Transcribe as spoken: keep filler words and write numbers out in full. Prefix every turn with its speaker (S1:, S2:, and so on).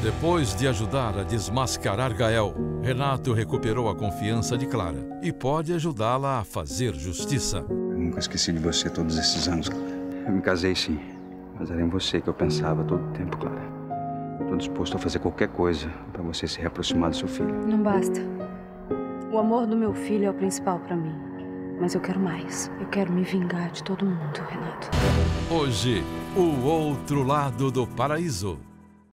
S1: Depois de ajudar a desmascarar Gael, Renato recuperou a confiança de Clara e pode ajudá-la a fazer justiça.
S2: Eu nunca esqueci de você todos esses anos, Clara. Eu me casei, sim, mas era em você que eu pensava todo o tempo, Clara. Estou disposto a fazer qualquer coisa para você se reaproximar do seu filho.
S3: Não basta. O amor do meu filho é o principal para mim. Mas eu quero mais. Eu quero me vingar de todo mundo, Renato.
S1: Hoje, o outro lado do paraíso.